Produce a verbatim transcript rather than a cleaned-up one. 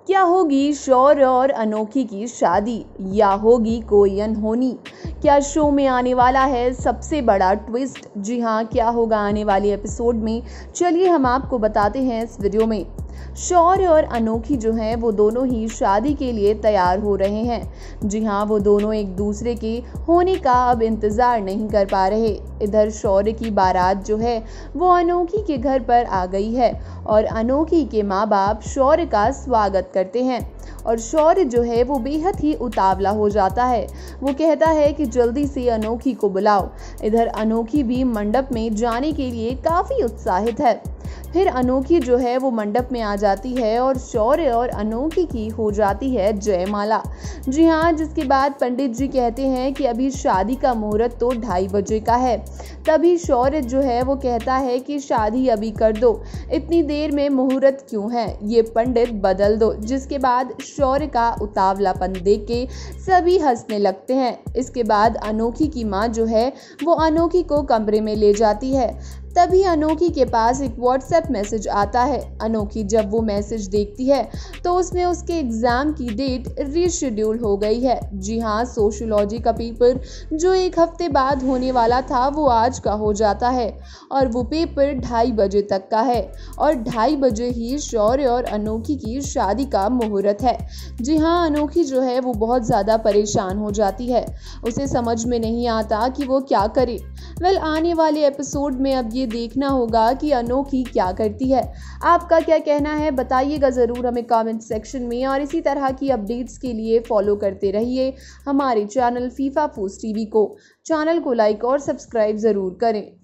क्या होगी शौर्य और अनोखी की शादी या होगी कोई अनहोनी? क्या शो में आने वाला है सबसे बड़ा ट्विस्ट? जी हाँ, क्या होगा आने वाले एपिसोड में, चलिए हम आपको बताते हैं इस वीडियो में। शौर्य और अनोखी जो हैं वो दोनों ही शादी के लिए तैयार हो रहे हैं। जी हाँ, वो दोनों एक दूसरे के होने का अब इंतज़ार नहीं कर पा रहे। इधर शौर्य की बारात जो है वो अनोखी के घर पर आ गई है और अनोखी के माँ बाप शौर्य का स्वागत करते हैं और शौर्य जो है वो बेहद ही उतावला हो जाता है। वो कहता है कि जल्दी से अनोखी को बुलाओ। इधर अनोखी भी मंडप में जाने के लिए काफ़ी उत्साहित है। फिर अनोखी जो है वो मंडप में आ जाती है और शौर्य और अनोखी की हो जाती है जयमाला। जी हाँ, जिसके बाद पंडित जी कहते हैं कि अभी शादी का मुहूर्त तो ढाई बजे का है। तभी शौर्य जो है वो कहता है कि शादी अभी कर दो, इतनी देर में मुहूर्त क्यों है, ये पंडित बदल दो। जिसके बाद शौर्य का उतावलापन देख के सभी हंसने लगते हैं। इसके बाद अनोखी की माँ जो है वो अनोखी को कमरे में ले जाती है। तभी अनोखी के पास एक व्हाट्सएप मैसेज आता है। अनोखी जब वो मैसेज देखती है तो उसमें उसके एग्ज़ाम की डेट रीशेड्यूल हो गई है। जी हाँ, सोशियोलॉजी का पेपर जो एक हफ्ते बाद होने वाला था वो आज का हो जाता है और वो पेपर ढाई बजे तक का है और ढाई बजे ही शौर्य और अनोखी की शादी का मुहूर्त है। जी हाँ, अनोखी जो है वो बहुत ज़्यादा परेशान हो जाती है। उसे समझ में नहीं आता कि वो क्या करे। वेल, आने वाले एपिसोड में अब ये देखना होगा कि अनोखी क्या करती है। आपका क्या कहना है बताइएगा ज़रूर हमें कमेंट सेक्शन में, और इसी तरह की अपडेट्स के लिए फॉलो करते रहिए हमारे चैनल फीफा फूस टीवी को। चैनल को लाइक और सब्सक्राइब ज़रूर करें।